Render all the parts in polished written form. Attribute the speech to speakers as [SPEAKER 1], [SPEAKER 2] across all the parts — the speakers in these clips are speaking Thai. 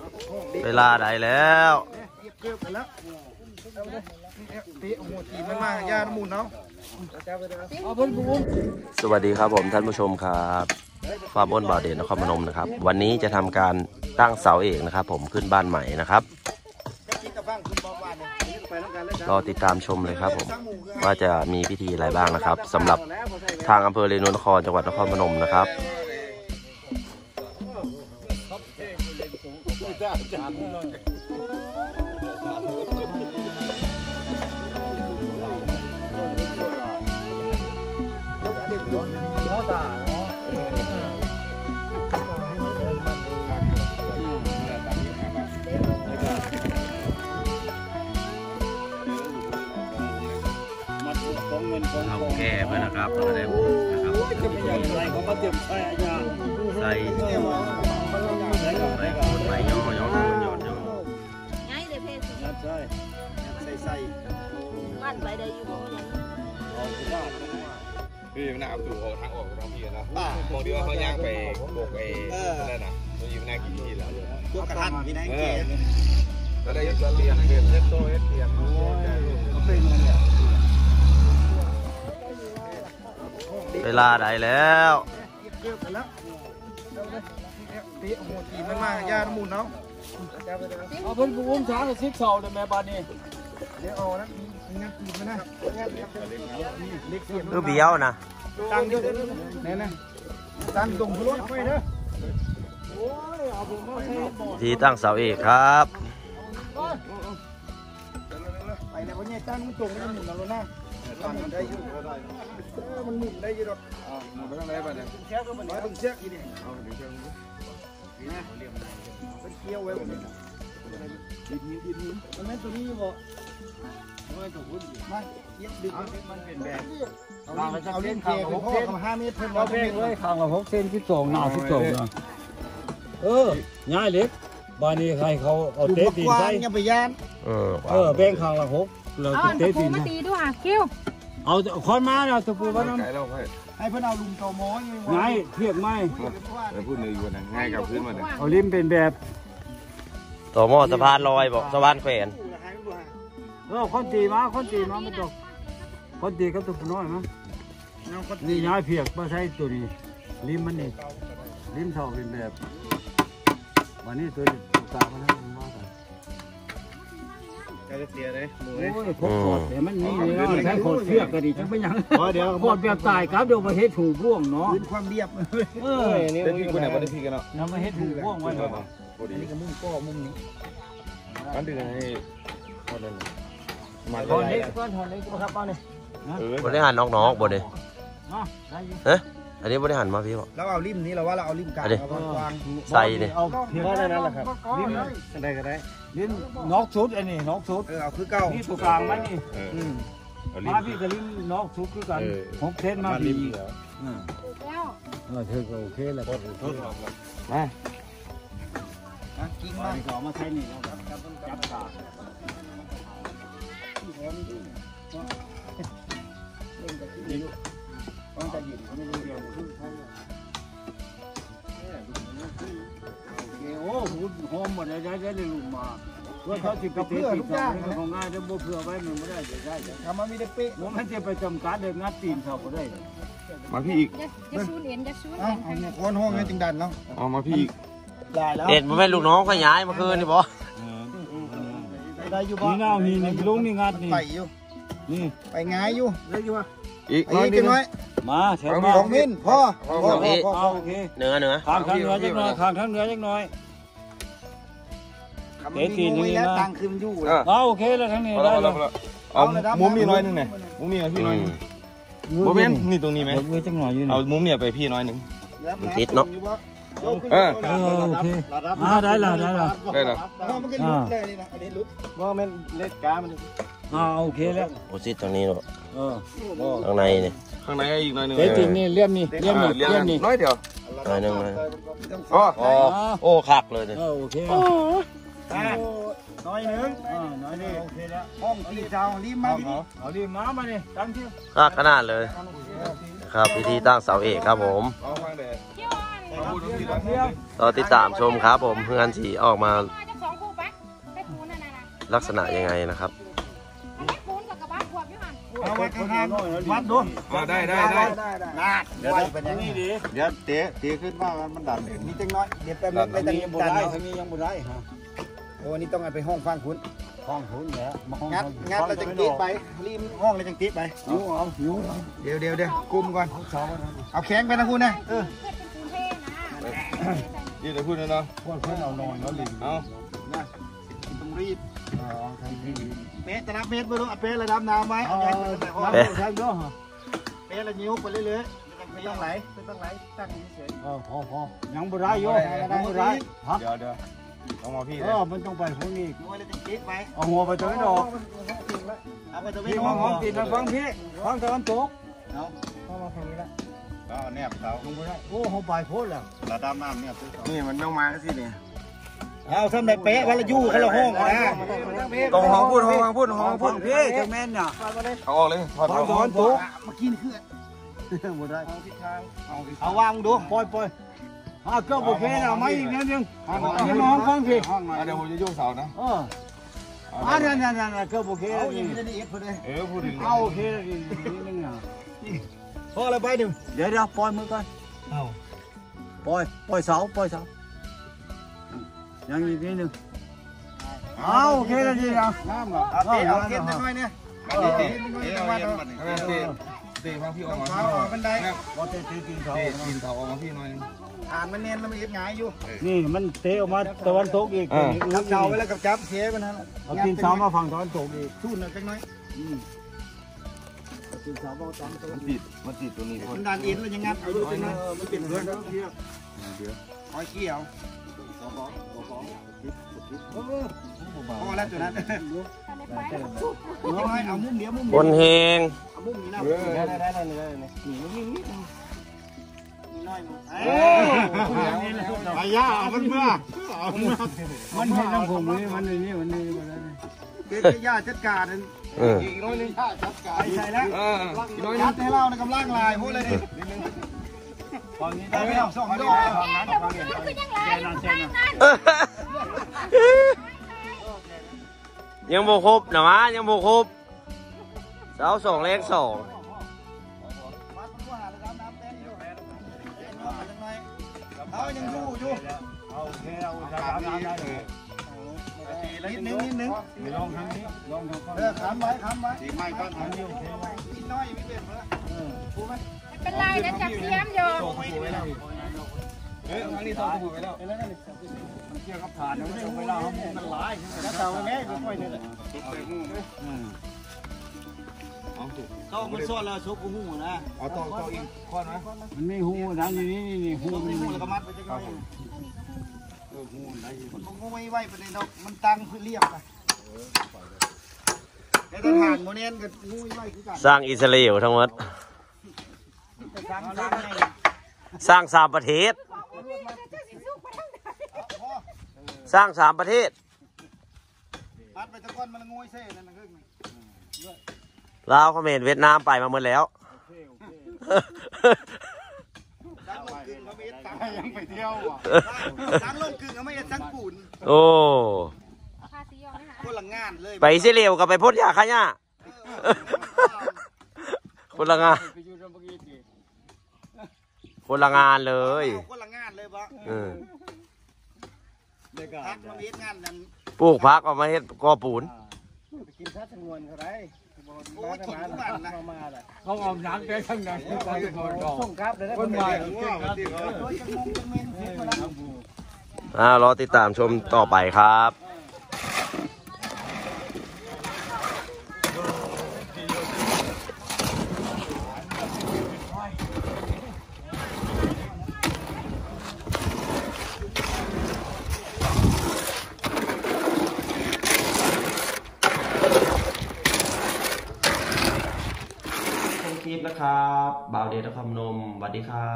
[SPEAKER 1] เวลาใดแล้วสวัสดีครับผมท่านผู้ชมครับฟาร์มอ้นบ่าวเด่นนครพนมนะครับวันนี้จะทำการตั้งเสาเอกนะครับผมขึ้นบ้านใหม่นะครับรอติดตามชมเลยครับผมว่าจะมีพิธีอะไรบ้างนะครับสำหรับทางอำเภอเรนูนครจังหวัดนครพนมนะครับเอาแก้เพื่อนนะครับเราได้บุญนะครับใส่คนใหม่ย่อย่อง่ายเลยเพศใส่บ้านไปได้อยู่บ่พี่มันน่าเอาตู่ทางออกของพี่นะมองดีว่าเขาย่างไปโบกนั่นน่ะมันอยู่หน้ากี่ที่แล้วพวกกระทันพี่นายเก๋ก็ได้จะเรียนเรียนเล็บโตเรียนเวลาใดแล้วตีโอ้โหตีมันมากยาหมุนเนาะ
[SPEAKER 2] เอาเพิ่นกูอุ้มช้างกับซิกเสาเลยแม่บ้านนี้
[SPEAKER 1] เดี๋ยวเอานะงัดตีมันนะเบี้ยวนะ
[SPEAKER 2] ตั้งเยอะเนี่ยนะ
[SPEAKER 1] ตั้งตรงรถไฟเด้อที่ตั้งเสาเอกครับไปแล้ววันนี้ตั้งมันตรงแล้วหมุนแล้วนะมันได้อยู่มันหมุนได้อยู่หรอกหมุนไปทางไหนบ้างเนี่ยเชือกก็มันต้องเชือกอีนี่เอาเดี๋ยวเชือกนี่เป็นเกี้ยวไว้แบบนี้ดินมันไม่ตัวนี้อยู่บ่ไม่ตัวหุ้นมันยึดดึงมันเป็นแบบเอาเล่นเกย์พ่อทำ5 เมตรเพิ่ม
[SPEAKER 2] เอาเพ่งเลยข้างละ6 เซน12หน้า12นะง่ายเล็กบ้านนี้ใครเขาเอาเตะตีนใส่
[SPEAKER 1] อย่าไปย่าน
[SPEAKER 2] เพ่งข้างละ6แล้วเตะตีน
[SPEAKER 3] มาตีด้วยคิว
[SPEAKER 2] เอาคอนมาแล้วตะปูบ้านน้ำ
[SPEAKER 1] ให้เพื่อนเอาลุมโตโม้
[SPEAKER 2] ง่ายเพียกไม้
[SPEAKER 4] พูดเลยอยู่นะง่ายกับพื้นมาเนี่ย
[SPEAKER 2] เอาลิ้มเป็นแบบ
[SPEAKER 1] โตโม้สะพานลอยบอกสะพานแขวน
[SPEAKER 2] คนตีมาไม่ตกคนตีก็ตัวน้อยมั้งนี่ย้ายเพียกมาใช้ตัวนี้ลิ้มมันนี่ลิ้มเท่าเป็นแบบวันนี้ตัวตามันนั่งมากัน
[SPEAKER 1] จะเสียเลย
[SPEAKER 2] โอ้ยขดแต่มันนี่ใช้ขดเพียกก็ดีจังไม่ยังเดี๋ยวขดแบบตายครับเดี๋ยวมาเฮ็ดถูกพ่วงเนาะ
[SPEAKER 1] พื้นความเรียบ
[SPEAKER 4] นี่พี่คนไหนวันนี้พี่กันเนาะ
[SPEAKER 2] นำมาเฮ็ดถูกพ่วงไว้เนาะ
[SPEAKER 1] นี่ก็มุ่งก้อมุ่งนี้
[SPEAKER 4] มันดึงให้คนนั้น
[SPEAKER 2] มาตอนนี้ก้อนถอนนี้ก็ครับป้าเนี่ย
[SPEAKER 1] บริหารน้องๆบนเลยอันนี้บริหารมาพี่บอก
[SPEAKER 4] เราเอาริมนี้เราว่าเราเอาริมกลาง
[SPEAKER 1] วางใส่เนี่ย
[SPEAKER 2] เอาเพียงนั่นแหละครับริม
[SPEAKER 4] ได้ก็ได้
[SPEAKER 2] ริมนอกชุดอันนี้นอกชุด
[SPEAKER 1] เอาคือเก้า
[SPEAKER 2] นี่ตัวกลางมันนี่มาพี่กับริมนอกชุดคือกัน6 เซนมาพี่เธอก็โอเคแล้วก็โอเค
[SPEAKER 1] มา
[SPEAKER 2] กิ้งมาขอมาใช้นี่ครับจับขาต้องจะหยิบเขาไม่รู้เดียวโอ้โหหอมหมดเลยได้ลุมมาเพื่อเขาจิบกระเพื่อทุกอย่างของง่ายจะบ่เพื่อไว้มันไม่ได้จะได้
[SPEAKER 1] ทำมามีเด็กเป๊ะ
[SPEAKER 2] ผมให้จะไปจำการเดินงัดตีนเขาก็ได้
[SPEAKER 4] มาพี่อีก
[SPEAKER 3] จะซูนเอ็นจะซูน
[SPEAKER 1] เอาโคนห้องไงจึงดันเนาะ
[SPEAKER 4] เอามาพี่อีก
[SPEAKER 1] ได้แล้วเอ็นมันไม่ลูกน้องก็ย้ายมาคืนนี่บอ
[SPEAKER 2] ได้อยู่บ้านนี่นี่ลุงนี่งัดนี่
[SPEAKER 1] ไปอยู่
[SPEAKER 2] นี่
[SPEAKER 1] ไปง่ายอยู่
[SPEAKER 2] ได้อยู่วะ
[SPEAKER 4] อีก
[SPEAKER 1] น้อย
[SPEAKER 2] มา
[SPEAKER 1] แถวของมินพ่อ
[SPEAKER 2] โอเค
[SPEAKER 1] เนื้อ
[SPEAKER 2] ข้างทั้งเนื้อจักหน่อยข้างทั้งเนื้อจักหน่อย
[SPEAKER 1] เตะตีนนี่นะตังคืนอยู่
[SPEAKER 2] โอเคแล้วทั้งนี้ได้แล้ว
[SPEAKER 4] เอามุมนี้น้อยนึงไงมุมนี้พี่น้อยโมเมนต์นี่ตรงนี้ไหมเอามุมเนี่ยไปพี่น้อยนึง
[SPEAKER 1] ติดเนาะ
[SPEAKER 2] โอเคได้แล้ว
[SPEAKER 1] ว่ามันเล็กกามัน
[SPEAKER 2] โอเคแล้ว
[SPEAKER 1] โอ้ซิดตรงนี้เนาะข้างในนี่
[SPEAKER 4] ข้างในอีกหน่อยนึง
[SPEAKER 2] เตะตีนนี่เลี่ยมนี่
[SPEAKER 4] น้อยเดียว
[SPEAKER 1] น้อยนึงเลย
[SPEAKER 4] โอ้
[SPEAKER 1] คักเลยเนี่ย
[SPEAKER 2] โอเค
[SPEAKER 1] น้อยนึง
[SPEAKER 2] น้อยนี่โอเคแล้ว
[SPEAKER 1] ห้องตีเจ้าริมมา
[SPEAKER 2] เอาริมมานี่ตั้งที่
[SPEAKER 1] คักขนาดเลยครับพิธีตั้งเสาเอกครับผม
[SPEAKER 5] รอติดตามชมครับผมเพื่อนสีออกมา
[SPEAKER 3] จะสองคู่ไปไปปูนน่ะนะ
[SPEAKER 5] ลักษณะยังไงนะครับ
[SPEAKER 3] ไปปูนกับกระบะขวบอยู่หัน
[SPEAKER 1] เอาไว้ข้างๆวัดดู
[SPEAKER 4] ได้
[SPEAKER 1] นาดเดี๋ยวเป็นอย่างนี้ดีเดี๋ยวเตะขึ้นมามันดันนี่จังน้อยเดี๋ยวแป๊บนึงไม่ต้องยังบ่ได้ทางนี้ยังบ่ได้ฮะโอ้นี่ต้องไปห้องฟังคุณ
[SPEAKER 2] ห้องทุนเนี่ย
[SPEAKER 1] งัดเราจังติดไปรีมห้องเราจังติดไป
[SPEAKER 2] หิวเอาหิว
[SPEAKER 1] เดี๋ยวกุมก่อนเอาแข็งไปนะคุณนะ
[SPEAKER 3] เพื่อนเป็นปูนเท่นะ
[SPEAKER 4] นี่เดี๋ยวพูดนะเนาะ
[SPEAKER 2] พวกเพื่อนเอานอนแล้วลิง
[SPEAKER 4] เอา
[SPEAKER 1] นะต้องรีบเป๊ะจะนับเมตรไปดูเป๊ะระดับน้ำไว้เอาใหญ่ไปใส่ห้อง
[SPEAKER 5] เป๊ะ
[SPEAKER 2] ใช่ด้วยฮะ
[SPEAKER 1] เป๊ะละนิ้วไปเรื่อยๆไม่ต้องไหลตั้งเฉย
[SPEAKER 2] พอยังบ่ได้โยยังบ่ได้ฮะ
[SPEAKER 4] เดี๋ยวต้องมาพี่เลย
[SPEAKER 2] มันต้องไปพวกนี้
[SPEAKER 1] ๆมวยเราจะติดไป
[SPEAKER 2] เอาหัวไปตะวันออก
[SPEAKER 1] เอาไปตะเว
[SPEAKER 2] พี่
[SPEAKER 1] น
[SPEAKER 2] มอง
[SPEAKER 1] ห้อง
[SPEAKER 2] ติดฟังพี่ฟังตะวันตก
[SPEAKER 1] เอาเข้ามาทางนี้ละ
[SPEAKER 4] ก็แนบเสา
[SPEAKER 2] ลงไปได้โอ้เขาไปโพดแล้ว
[SPEAKER 4] ระดับน้ำเนี่ยนี่มันต้องมาสิเนี่ย
[SPEAKER 1] เอาทำแบบเป๊ะวันละยู่คนละห้องนะ
[SPEAKER 4] ตรงห้องพูด
[SPEAKER 2] พี่จังแม่นน่ะ
[SPEAKER 4] เอาออกเลยถอด
[SPEAKER 2] ฟังตะวันตก
[SPEAKER 1] เมื่อกี้นี่คือ
[SPEAKER 2] บ่ได้
[SPEAKER 1] เอาวางดู
[SPEAKER 2] ปล่อยก็โอเคนะไม่อีกนิดนึงพี่มองฟังพี่
[SPEAKER 4] เดี๋ยวผมจะยุ่งเสานะ
[SPEAKER 2] นั่นก็โอเค
[SPEAKER 1] เอาอ
[SPEAKER 2] นี่
[SPEAKER 1] ย่างนี้ได้เอ็ดพอดี
[SPEAKER 4] พูดถึง
[SPEAKER 2] เอาโอเคนี่นึงอ่ะ
[SPEAKER 1] พออะไรไปดิ
[SPEAKER 2] เดี๋ยวปล่อยมือก่อนปล่อยเสายังอีกนิดนึงเอาโอเคแล้วดีนะน้ำอ่ะ
[SPEAKER 1] เอาเตะเอาเก็บน้อยเนี่ย
[SPEAKER 4] เตะมาพี่ออกมา
[SPEAKER 1] เอาบันได
[SPEAKER 2] ว่าเตะตีนเขา
[SPEAKER 4] กินเสาออกมาพี่หน่อย
[SPEAKER 1] อ่านมันเนียนแล้วมันเอ็ดหงายอยู่
[SPEAKER 2] นี่มันเตะออกมาตะวันตกอีก
[SPEAKER 1] จับเสาไว้แล้วกับจับเสียมันนั่น
[SPEAKER 2] เอาตีนเสามาฝั่งตะวันตกอีก
[SPEAKER 1] ทุ่นหน่อยจังน้อย
[SPEAKER 2] ตีนเสามาตะวันตก
[SPEAKER 4] มันติดตัวนี้
[SPEAKER 1] มันดันเอ็นแล้วยังงัดเอาดูจังน้อยมันเป็นเรื่องหอยเกี่ยวพอแล้วตัวนั้นจังน้อยเอามุมเดียวมุม
[SPEAKER 5] บนเฮง
[SPEAKER 1] เอามุมนี้นะน้อยมุม
[SPEAKER 2] ไปย่าเอามันเมื่อมันให้น้ำผมนี่มันนี่มันนี่มันนี่
[SPEAKER 1] เป็นย่าจัดการ
[SPEAKER 5] อีกน้อยนึง
[SPEAKER 1] ใช่แล้วยัดให้เราในกำลังลายพูดเลยดิฝั่งนี้ได้ไม่ต้องส่งด้วยฝั่งนั้นฝั่งนี้
[SPEAKER 3] คือยังไงนั่น
[SPEAKER 5] ยังโบครบนะวะยังโบครบเสาสองเลขสอง
[SPEAKER 1] เขายังอยู่อยู่
[SPEAKER 2] โอเคเอาได้
[SPEAKER 1] นิดนึง
[SPEAKER 2] ลองทางนี้ลองทางฝั่ง
[SPEAKER 1] ค้ำไว้ตีไม้ก้อนค้ำอยู่นิดน้อยไม่เป็นเพื่อ
[SPEAKER 3] เป็นไรนะจับเสียมอยู่
[SPEAKER 4] ทางนี้ต่อถูกไปแล้ว
[SPEAKER 2] เกี่ยวกับผ่านไม่ได้เวลามันหลาย
[SPEAKER 1] แล้วเต่าแม่ก็ค่อยนี่แหละต้องมันซ่อนแล้วซุกหูนะ
[SPEAKER 4] เอาต่ออีกข้อนะ
[SPEAKER 2] มันไม่หูนะนี่หู
[SPEAKER 1] ต้องหูแล้วก็มัดไปจังหน่อยมันไม่ไหวประเด็นดอกมันตั้งพื้นเรียบไปแล้วทหารโมเนนกับงูไหวคือกัน
[SPEAKER 5] สร้างอิสราเอลทั้งหมดสร้างสามประเทศ สร้างสามประเทศ
[SPEAKER 1] มัดไปตะก้อนมันงูเซ่นั่นนะคือ
[SPEAKER 5] ลาวเขมรเวียดนามไปมาหมดแล้ว
[SPEAKER 1] สังลงกึ่งเขาไม่ตังยังไปเที่ยวสังลงกึ่งเขาไม่สังปูน
[SPEAKER 5] โอ้
[SPEAKER 3] ภาษีออกไหมคะ
[SPEAKER 1] คนละงานเลย
[SPEAKER 5] ไปอิสราเอลกับไปพ่นยาขะเนี่ยคนละงานคนละงานเลย
[SPEAKER 1] คนละงานเลยปะ พักมาเวียดงานนั้น
[SPEAKER 5] ปลูกพักเอามาเฮ็ดก่อปูน
[SPEAKER 1] กินทัดจำนวนเขาได้โอ้ยถิ่นบ้านนะ
[SPEAKER 2] เขาเอาหนังไปข้างในส่งครับเลยนะคนใหม่
[SPEAKER 5] รอติดตามชมต่อไปครับ คลิปนะครับบ่าวเดชนครพนมสวัสดีครับ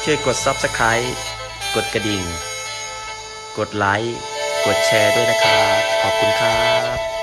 [SPEAKER 5] ช่วยกด Subscribe กดกระดิ่งกดไลค์กดแชร์ด้วยนะครับขอบคุณครับ